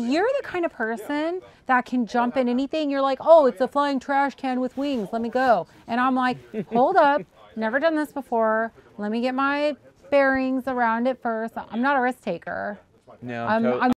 you're the kind of person that can jump in anything, you're like, oh, it's a flying trash can with wings. Let me go. And I'm like, hold up. Never done this before. Let me get my bearings around it first. I'm not a risk taker. No, I'm